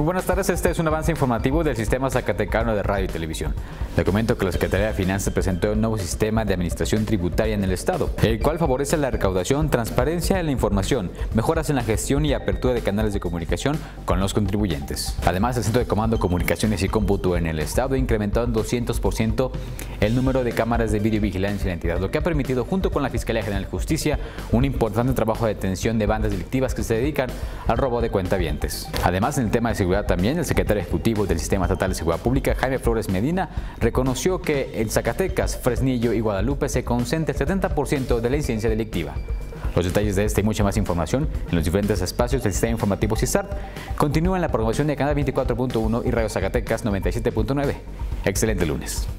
Muy buenas tardes, este es un avance informativo del Sistema Zacatecano de Radio y Televisión. Le comento que la Secretaría de Finanzas presentó un nuevo sistema de administración tributaria en el Estado, el cual favorece la recaudación, transparencia en la información, mejoras en la gestión y apertura de canales de comunicación con los contribuyentes. Además, el Centro de Comando, Comunicaciones y Cómputo en el Estado incrementó en 200% el número de cámaras de videovigilancia en la entidad, lo que ha permitido, junto con la Fiscalía General de Justicia, un importante trabajo de detención de bandas delictivas que se dedican al robo de cuentavientes. Además, en el tema de seguridad también, el secretario ejecutivo del Sistema Estatal de Seguridad Pública, Jaime Flores Medina, reconoció que en Zacatecas, Fresnillo y Guadalupe se concentra el 70% de la incidencia delictiva. Los detalles de esta y mucha más información en los diferentes espacios del Sistema Informativo CISART continúan en la programación de Canal 24.1 y Radio Zacatecas 97.9. Excelente lunes.